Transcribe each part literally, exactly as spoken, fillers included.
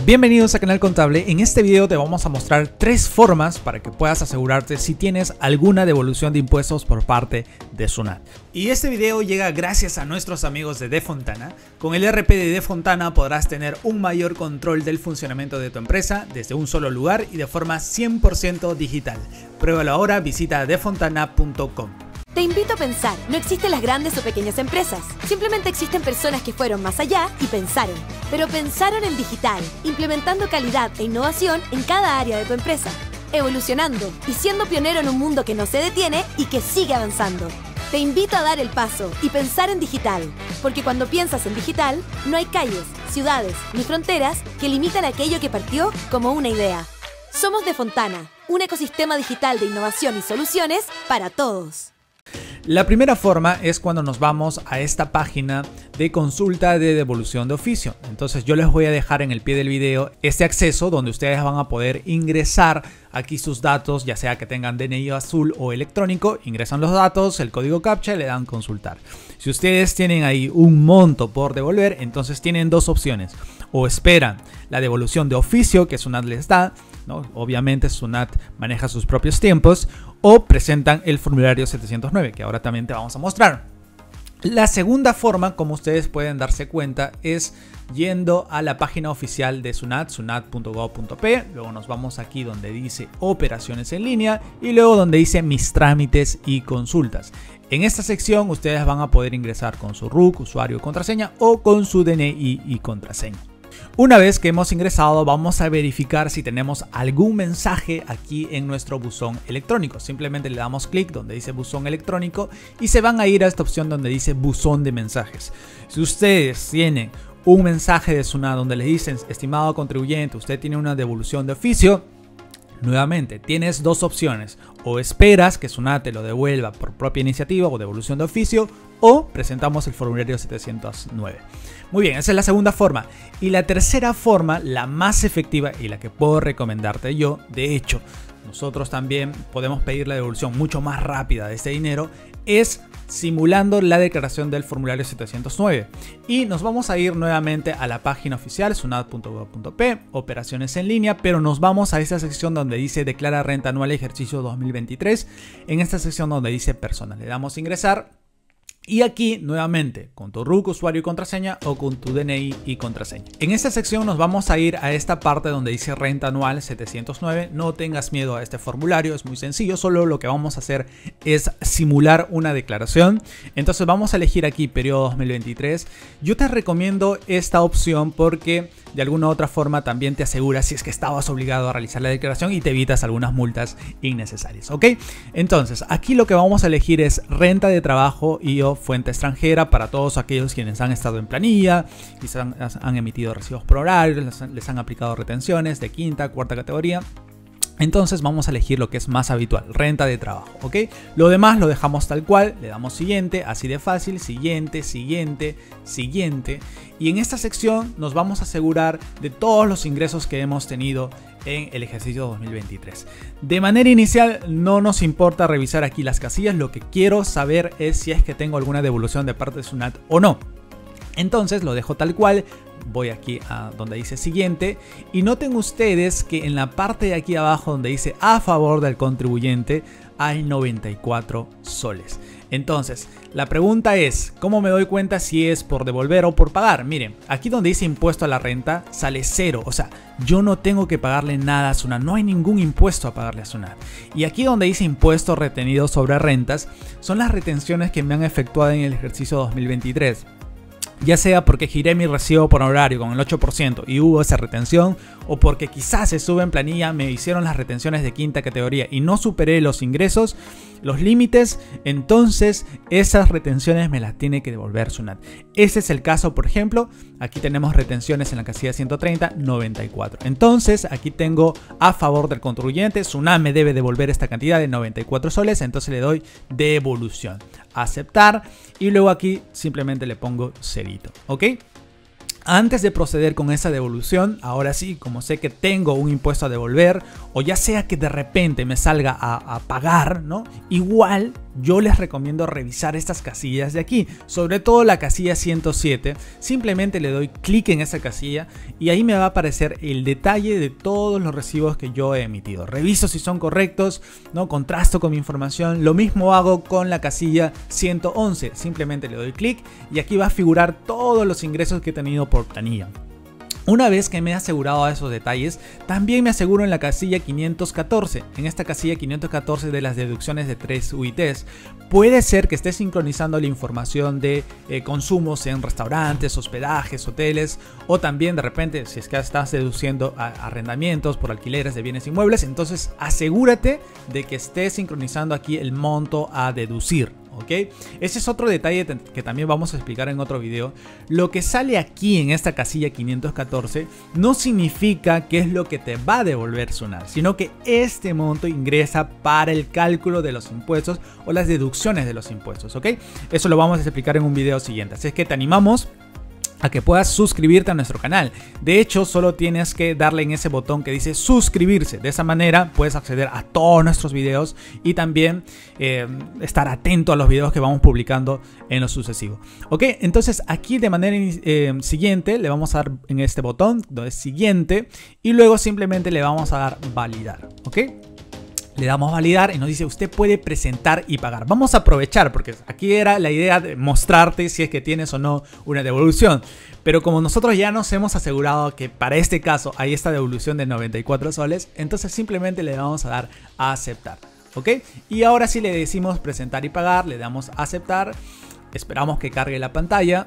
Bienvenidos a Canal Contable. En este video te vamos a mostrar tres formas para que puedas asegurarte si tienes alguna devolución de impuestos por parte de SUNAT. Y este video llega gracias a nuestros amigos de Defontana. Con el E R P de Defontana podrás tener un mayor control del funcionamiento de tu empresa desde un solo lugar y de forma cien por ciento digital. Pruébalo ahora, visita defontana punto com. Te invito a pensar, no existen las grandes o pequeñas empresas, simplemente existen personas que fueron más allá y pensaron, pero pensaron en digital, implementando calidad e innovación en cada área de tu empresa, evolucionando y siendo pionero en un mundo que no se detiene y que sigue avanzando. Te invito a dar el paso y pensar en digital, porque cuando piensas en digital, no hay calles, ciudades ni fronteras que limitan aquello que partió como una idea. Somos Defontana, un ecosistema digital de innovación y soluciones para todos. La primera forma es cuando nos vamos a esta página de consulta de devolución de oficio. Entonces yo les voy a dejar en el pie del video este acceso donde ustedes van a poder ingresar aquí sus datos, ya sea que tengan D N I azul o electrónico, ingresan los datos, el código captcha y le dan consultar. Si ustedes tienen ahí un monto por devolver, entonces tienen dos opciones. O esperan la devolución de oficio que SUNAT les da, ¿no? Obviamente SUNAT maneja sus propios tiempos, o presentan el formulario setecientos nueve, que ahora también te vamos a mostrar. La segunda forma, como ustedes pueden darse cuenta, es yendo a la página oficial de SUNAT, sunat punto gov punto pe, luego nos vamos aquí donde dice operaciones en línea y luego donde dice mis trámites y consultas. En esta sección ustedes van a poder ingresar con su R U C, usuario y contraseña, o con su D N I y contraseña. Una vez que hemos ingresado, vamos a verificar si tenemos algún mensaje aquí en nuestro buzón electrónico. Simplemente le damos clic donde dice buzón electrónico y se van a ir a esta opción donde dice buzón de mensajes. Si ustedes tienen un mensaje de SUNAT donde les dicen, estimado contribuyente, usted tiene una devolución de oficio, nuevamente tienes dos opciones: o esperas que SUNAT te lo devuelva por propia iniciativa o devolución de oficio, o presentamos el formulario setecientos nueve. Muy bien, esa es la segunda forma. Y la tercera forma, la más efectiva y la que puedo recomendarte yo, de hecho, nosotros también podemos pedir la devolución mucho más rápida de este dinero, es simulando la declaración del formulario setecientos nueve. Y nos vamos a ir nuevamente a la página oficial, sunat punto gov punto pe, operaciones en línea, pero nos vamos a esa sección donde dice declara renta anual ejercicio dos mil veintitrés. En esta sección donde dice personas, le damos ingresar. Y aquí nuevamente con tu R U C, usuario y contraseña, o con tu D N I y contraseña. En esta sección nos vamos a ir a esta parte donde dice renta anual setecientos nueve. No tengas miedo a este formulario, es muy sencillo. Solo lo que vamos a hacer es simular una declaración. Entonces vamos a elegir aquí periodo dos mil veintitrés. Yo te recomiendo esta opción porque de alguna u otra forma también te asegura si es que estabas obligado a realizar la declaración y te evitas algunas multas innecesarias, ¿ok? Entonces aquí lo que vamos a elegir es renta de trabajo y o fuente extranjera para todos aquellos quienes han estado en planilla, quizás han, han emitido recibos por horario, les, les han aplicado retenciones de quinta, cuarta categoría. Entonces vamos a elegir lo que es más habitual, renta de trabajo, ¿ok? Lo demás lo dejamos tal cual, le damos siguiente, así de fácil, siguiente, siguiente, siguiente. Y en esta sección nos vamos a asegurar de todos los ingresos que hemos tenido en el ejercicio dos mil veintitrés. De manera inicial no nos importa revisar aquí las casillas, lo que quiero saber es si es que tengo alguna devolución de parte de SUNAT o no. Entonces lo dejo tal cual. Voy aquí a donde dice siguiente y noten ustedes que en la parte de aquí abajo donde dice a favor del contribuyente hay noventa y cuatro soles. Entonces la pregunta es, ¿cómo me doy cuenta si es por devolver o por pagar? Miren, aquí donde dice impuesto a la renta sale cero, o sea, yo no tengo que pagarle nada a SUNAT, no hay ningún impuesto a pagarle a SUNAT. Y aquí donde dice impuesto retenido sobre rentas son las retenciones que me han efectuado en el ejercicio dos mil veintitrés. Ya sea porque giré mi recibo por horario con el ocho por ciento y hubo esa retención, o porque quizás se sube en planilla, me hicieron las retenciones de quinta categoría y no superé los ingresos, los límites, entonces esas retenciones me las tiene que devolver SUNAT. Ese es el caso, por ejemplo, aquí tenemos retenciones en la casilla ciento treinta, noventa y cuatro. Entonces aquí tengo a favor del contribuyente, SUNAT me debe devolver esta cantidad de noventa y cuatro soles, entonces le doy devolución, aceptar y luego aquí simplemente le pongo cerito, ¿ok? Antes de proceder con esa devolución, ahora sí, como sé que tengo un impuesto a devolver, o ya sea que de repente me salga a, a pagar, ¿no? Igual yo les recomiendo revisar estas casillas de aquí, sobre todo la casilla ciento siete. Simplemente le doy clic en esa casilla y ahí me va a aparecer el detalle de todos los recibos que yo he emitido. Reviso si son correctos, ¿no? Contrasto con mi información. Lo mismo hago con la casilla ciento once. Simplemente le doy clic y aquí va a figurar todos los ingresos que he tenido por planilla. Una vez que me he asegurado de esos detalles, también me aseguro en la casilla quinientos catorce. En esta casilla quinientos catorce de las deducciones de tres U I Tes, puede ser que esté sincronizando la información de eh, consumos en restaurantes, hospedajes, hoteles, o también de repente si es que estás deduciendo a arrendamientos por alquileres de bienes inmuebles. Entonces asegúrate de que esté sincronizando aquí el monto a deducir. ¿Ok? Ese es otro detalle que también vamos a explicar en otro video. Lo que sale aquí en esta casilla quinientos catorce no significa que es lo que te va a devolver SUNAT, sino que este monto ingresa para el cálculo de los impuestos o las deducciones de los impuestos. ¿Ok? Eso lo vamos a explicar en un video siguiente. Así es que te animamos a que puedas suscribirte a nuestro canal. De hecho, solo tienes que darle en ese botón que dice suscribirse. De esa manera puedes acceder a todos nuestros videos y también eh, estar atento a los videos que vamos publicando en lo sucesivo. Ok, entonces aquí de manera eh, siguiente le vamos a dar en este botón donde es siguiente y luego simplemente le vamos a dar validar. Ok. Le damos validar y nos dice usted puede presentar y pagar. Vamos a aprovechar porque aquí era la idea de mostrarte si es que tienes o no una devolución. Pero como nosotros ya nos hemos asegurado que para este caso hay esta devolución de noventa y cuatro soles, entonces simplemente le vamos a dar a aceptar. ¿Ok? Y ahora sí le decimos presentar y pagar, le damos a aceptar, esperamos que cargue la pantalla.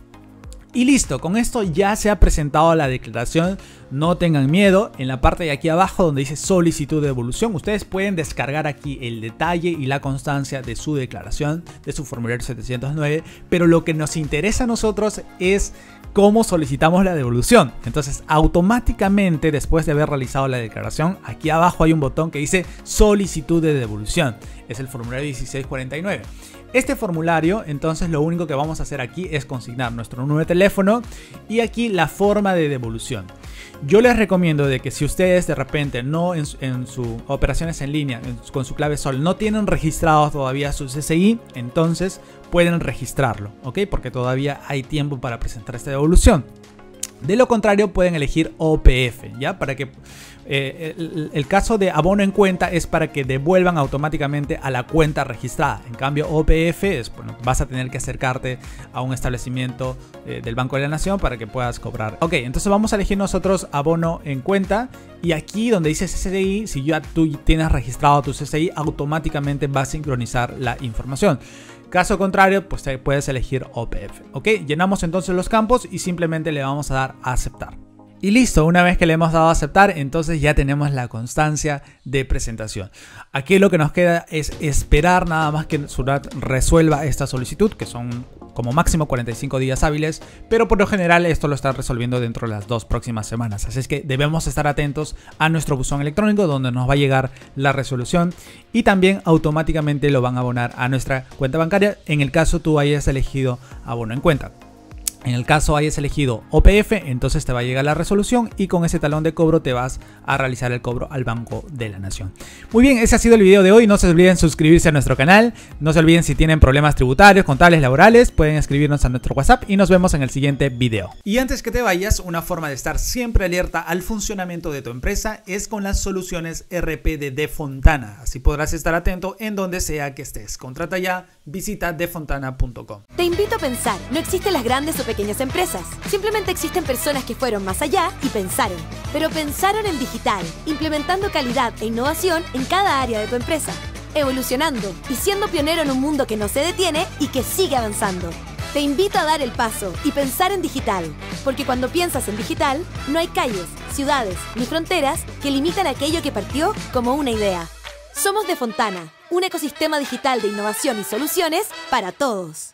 Y listo, con esto ya se ha presentado la declaración. No tengan miedo, en la parte de aquí abajo donde dice solicitud de devolución, ustedes pueden descargar aquí el detalle y la constancia de su declaración, de su formulario setecientos nueve, pero lo que nos interesa a nosotros es cómo solicitamos la devolución. Entonces automáticamente después de haber realizado la declaración, aquí abajo hay un botón que dice solicitud de devolución, es el formulario dieciséis cuarenta y nueve. Este formulario, entonces lo único que vamos a hacer aquí es consignar nuestro número de teléfono y aquí la forma de devolución. Yo les recomiendo de que si ustedes de repente no en, en sus operaciones en línea, en, con su clave Sol, no tienen registrado todavía su C C I, entonces pueden registrarlo, ¿ok? Porque todavía hay tiempo para presentar esta devolución. De lo contrario pueden elegir O P F, ¿ya? Para que eh, el, el caso de abono en cuenta es para que devuelvan automáticamente a la cuenta registrada. En cambio O P F es, bueno, vas a tener que acercarte a un establecimiento eh, del Banco de la Nación para que puedas cobrar. Ok, entonces vamos a elegir nosotros abono en cuenta y aquí donde dice C C I, si ya tú tienes registrado tu C C I, automáticamente va a sincronizar la información. Caso contrario, pues puedes elegir O P F. Ok, llenamos entonces los campos y simplemente le vamos a dar a aceptar. Y listo, una vez que le hemos dado a aceptar, entonces ya tenemos la constancia de presentación. Aquí lo que nos queda es esperar nada más que SUNAT resuelva esta solicitud, que son como máximo cuarenta y cinco días hábiles, pero por lo general esto lo está resolviendo dentro de las dos próximas semanas. Así es que debemos estar atentos a nuestro buzón electrónico donde nos va a llegar la resolución y también automáticamente lo van a abonar a nuestra cuenta bancaria en el caso tú hayas elegido abono en cuenta. En el caso hayas elegido O P F, entonces te va a llegar la resolución y con ese talón de cobro te vas a realizar el cobro al Banco de la Nación. Muy bien, ese ha sido el video de hoy. No se olviden suscribirse a nuestro canal. No se olviden si tienen problemas tributarios, contables, laborales, pueden escribirnos a nuestro WhatsApp y nos vemos en el siguiente video. Y antes que te vayas, una forma de estar siempre alerta al funcionamiento de tu empresa es con las soluciones R P de Defontana. Así podrás estar atento en donde sea que estés. Contrata ya, visita defontana punto com. Te invito a pensar, no existen las grandes o pequeñas empresas. Simplemente existen personas que fueron más allá y pensaron. Pero pensaron en digital, implementando calidad e innovación en cada área de tu empresa. Evolucionando y siendo pionero en un mundo que no se detiene y que sigue avanzando. Te invito a dar el paso y pensar en digital. Porque cuando piensas en digital, no hay calles, ciudades ni fronteras que limitan aquello que partió como una idea. Somos Defontana, un ecosistema digital de innovación y soluciones para todos.